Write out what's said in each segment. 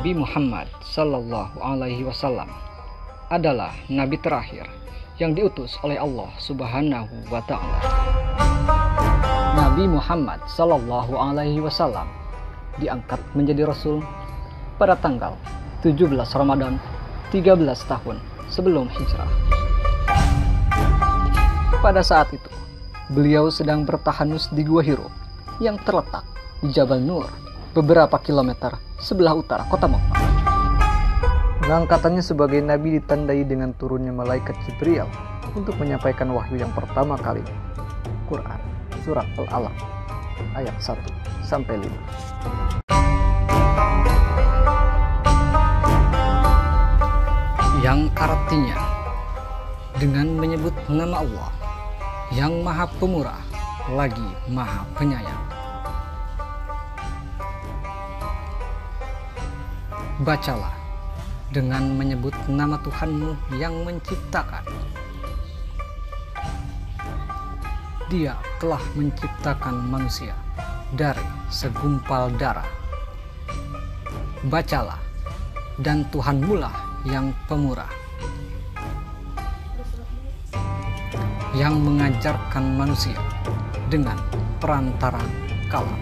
Nabi Muhammad Sallallahu Alaihi Wasallam adalah nabi terakhir yang diutus oleh Allah Subhanahu wa Ta'ala. Nabi Muhammad Sallallahu Alaihi Wasallam diangkat menjadi Rasul pada tanggal 17 Ramadan 13 tahun sebelum hijrah. Pada saat itu, beliau sedang bertahanus di Gua Hiro yang terletak di Jabal Nur, beberapa kilometer sebelah utara kota Mekah. Pengangkatannya sebagai nabi ditandai dengan turunnya malaikat Jibril untuk menyampaikan wahyu yang pertama kali. Quran Surat Al-Alaq ayat 1-5. Yang artinya dengan menyebut nama Allah yang Maha Pemurah lagi Maha Penyayang. Bacalah dengan menyebut nama Tuhanmu yang menciptakan. Dia telah menciptakan manusia dari segumpal darah. Bacalah, dan Tuhanmulah yang pemurah, yang mengajarkan manusia dengan perantara kalam.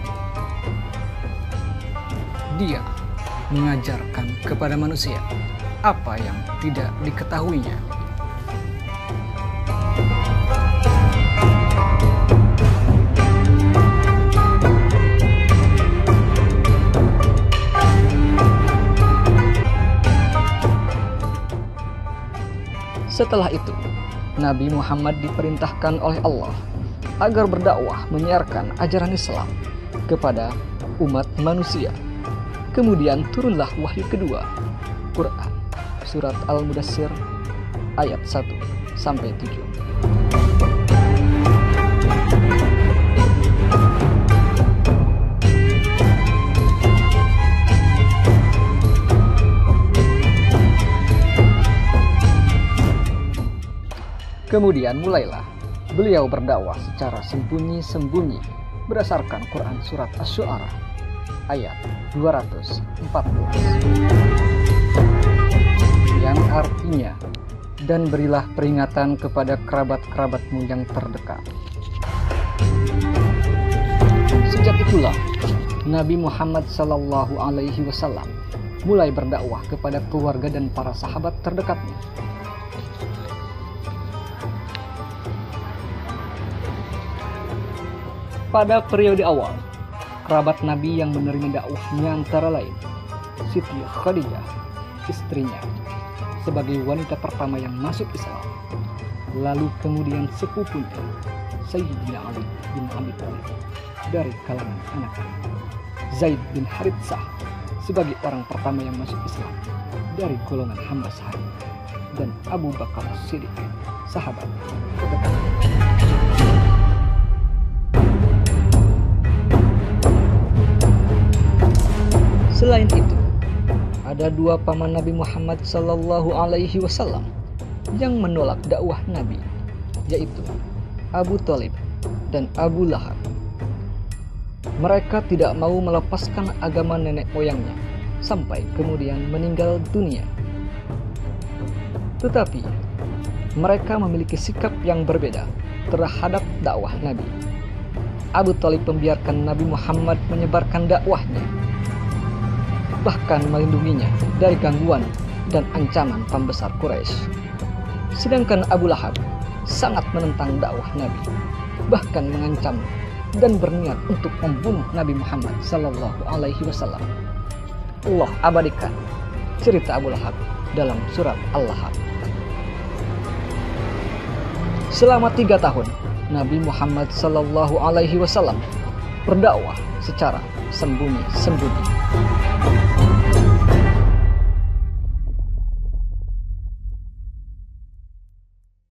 Dia mengajarkan kepada manusia apa yang tidak diketahuinya. Setelah itu, Nabi Muhammad diperintahkan oleh Allah agar berdakwah menyiarkan ajaran Islam kepada umat manusia. Kemudian turunlah wahyu kedua, Quran Surat Al-Mudassir ayat 1-7. Kemudian mulailah beliau berdakwah secara sembunyi-sembunyi berdasarkan Quran Surat Asy-Syu'ara ayat 214, yang artinya, dan berilah peringatan kepada kerabat-kerabatmu yang terdekat. Sejak itulah Nabi Muhammad Sallallahu Alaihi Wasallam mulai berdakwah kepada keluarga dan para sahabat terdekatnya. Pada periode awal, kerabat Nabi yang menerima dakwahnya antara lain Siti Khadijah, istrinya, sebagai wanita pertama yang masuk Islam. Lalu kemudian sepupunya Sayyidina Ali bin Abi Thalib dari kalangan anak-anak, Zaid bin Haritsah sebagai orang pertama yang masuk Islam dari golongan hamba sahaya, dan Abu Bakar As-Siddiq, sahabat terdekat. Selain itu, ada dua paman Nabi Muhammad Sallallahu Alaihi Wasallam yang menolak dakwah Nabi, yaitu Abu Thalib dan Abu Lahab. Mereka tidak mau melepaskan agama nenek moyangnya sampai kemudian meninggal dunia. Tetapi mereka memiliki sikap yang berbeda terhadap dakwah Nabi. Abu Thalib membiarkan Nabi Muhammad menyebarkan dakwahnya, bahkan melindunginya dari gangguan dan ancaman pembesar Quraisy. Sedangkan Abu Lahab sangat menentang dakwah Nabi, bahkan mengancam dan berniat untuk membunuh Nabi Muhammad Sallallahu Alaihi Wasallam. Allah abadikan cerita Abu Lahab dalam surat Al-Lahab. Selama 3 tahun, Nabi Muhammad Sallallahu Alaihi Wasallam berdakwah secara sembunyi-sembunyi.